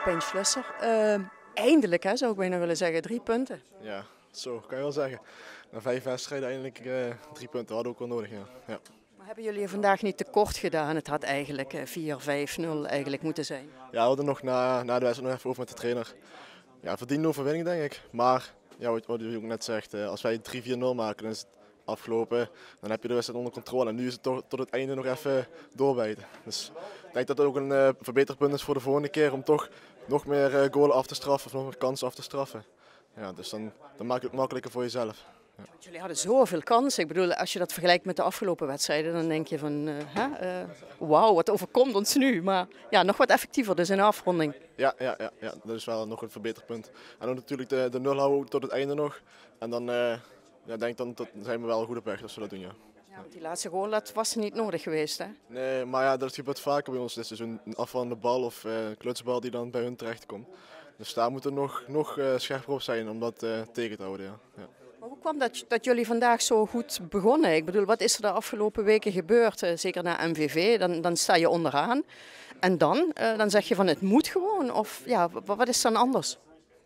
Pijn Schlusser. Eindelijk, hè, zou ik bijna willen zeggen, 3 punten. Ja, zo kan je wel zeggen. Na 5 wedstrijden eindelijk 3 punten hadden we ook wel nodig. Ja. Maar hebben jullie je vandaag niet tekort gedaan? Het had eigenlijk 4-5-0 eigenlijk moeten zijn. Ja, we hadden nog na de wedstrijd nog even over met de trainer. Ja, verdiende overwinning denk ik. Maar ja, wat u ook net zegt, als wij 3-4-0 maken, dan is het afgelopen. Dan heb je de wedstrijd onder controle. En nu is het toch tot het einde nog even doorbijten. Dus ik denk dat het ook een verbeterpunt is voor de volgende keer om toch nog meer goalen af te straffen of nog meer kansen af te straffen. Ja, dus dan maak je het makkelijker voor jezelf. Ja. Want jullie hadden zoveel kansen. Ik bedoel, als je dat vergelijkt met de afgelopen wedstrijden, dan denk je van, wauw, wat overkomt ons nu? Maar ja, nog wat effectiever dus in de afronding. Ja, dat is wel nog een verbeterpunt. En dan natuurlijk de nul houden tot het einde nog. En dan denk ik dat zijn we wel goed op weg als we dat doen, ja. Ja, want die laatste goal, dat was niet nodig geweest, hè? Nee, maar ja, dat gebeurt vaker bij ons. Dit is een afvallende bal of klutsbal die dan bij hun terecht komt. Dus daar moeten we nog scherper op zijn om dat tegen te houden, ja. Maar hoe kwam dat jullie vandaag zo goed begonnen? Ik bedoel, wat is er de afgelopen weken gebeurd? Zeker na MVV, dan sta je onderaan. En dan zeg je van het moet gewoon. Of ja, wat is dan anders?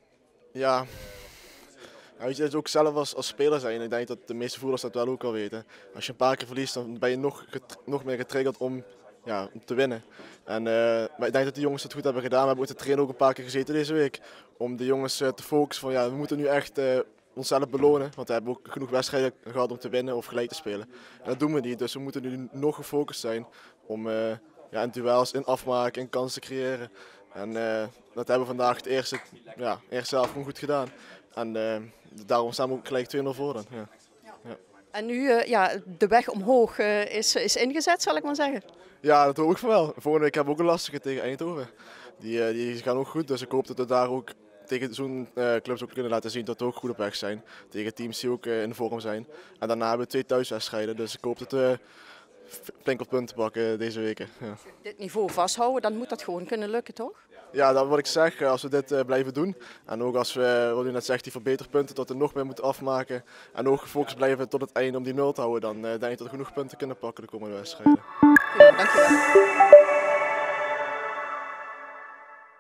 Ja, weet je, dat is ook zelf als speler zijn. Ik denk dat de meeste voetballers dat wel ook al weten. Als je een paar keer verliest, dan ben je nog meer getriggerd om te winnen. Maar ik denk dat de jongens het goed hebben gedaan. We hebben ook de trainer ook een paar keer gezeten deze week. Om de jongens te focussen van we moeten nu echt onszelf belonen. Want we hebben ook genoeg wedstrijden gehad om te winnen of gelijk te spelen. En dat doen we niet. Dus we moeten nu nog gefocust zijn om in duels, in afmaken, in kansen te creëren. En dat hebben we vandaag het eerste zelf gewoon goed gedaan. En daarom staan we ook gelijk 2-0 voor dan. Ja. En nu, de weg omhoog is ingezet, zal ik maar zeggen. Ja, dat hoop ik van wel. Volgende week hebben we ook een lastige tegen Eindhoven. Die gaan ook goed, dus ik hoop dat we daar ook tegen zo'n clubs ook kunnen laten zien dat we ook goed op weg zijn. Tegen teams die ook in vorm zijn. En daarna hebben we 2 thuiswedstrijden, dus ik hoop dat we flink wat punten pakken deze weken. Ja. Als we dit niveau vasthouden, dan moet dat gewoon kunnen lukken, toch? Ja, dat wat ik zeg, als we dit blijven doen en ook als we, wat u net zegt, die verbeterpunten tot we nog meer moeten afmaken en ook gefocust blijven tot het einde om die nul te houden, dan denk ik dat we genoeg punten kunnen pakken de komende wedstrijden. Ja, dankjewel.